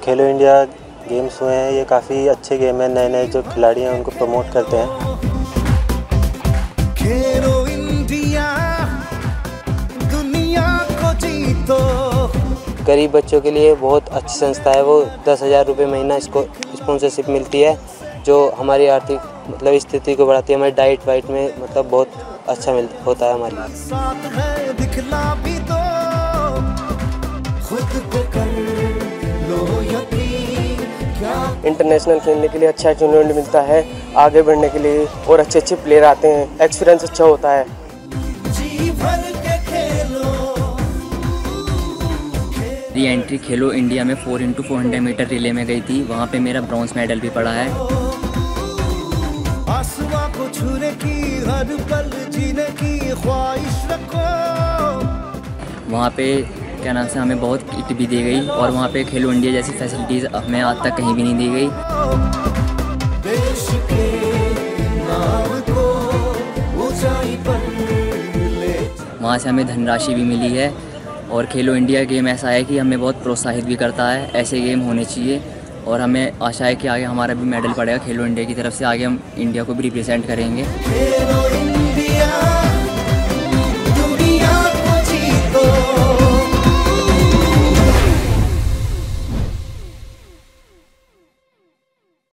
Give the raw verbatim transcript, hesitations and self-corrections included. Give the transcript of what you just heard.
खेलो India games हुए हैं ये काफ़ी अच्छे गेम हैं। नए नए जो खिलाड़ी हैं उनको प्रमोट करते हैं। खेलो इंडिया दुनिया को जीतो। गरीब बच्चों के लिए बहुत अच्छी संस्था है वो। दस हज़ार रुपये महीना इसको स्पॉन्सरशिप मिलती है जो हमारी आर्थिक मतलब स्थिति को बढ़ाती है। हमारी डाइट वाइट में मतलब बहुत अच्छा मिल होता है हमारी। साथ है दिखला भी दो, खुद को कर लो यकीन। इंटरनेशनल खेलने के लिए अच्छा टूर्नामेंट मिलता है, आगे बढ़ने के लिए और अच्छे अच्छे प्लेयर आते हैं, एक्सपीरियंस अच्छा होता है। री एंट्री खेलो इंडिया में four into four hundred metre relay में गई थी, वहाँ पे मेरा ब्रॉन्ज मेडल भी पड़ा है। को छूने की हर पल जीने की ख्वाहिश रखो। वहाँ पे क्या नाम से हमें बहुत किट भी दी गई और वहाँ पे खेलो इंडिया जैसी फैसिलिटीज़ हमें आज तक कहीं भी नहीं दी गई। देश के नाम को ऊंचाई पर ले। वहाँ से हमें धनराशि भी मिली है और खेलो इंडिया गेम ऐसा है कि हमें बहुत प्रोत्साहित भी करता है। ऐसे गेम होने चाहिए और हमें आशा है कि आगे हमारा भी मेडल पड़ेगा खेलो इंडिया की तरफ से। आगे हम इंडिया को भी रिप्रेजेंट करेंगे।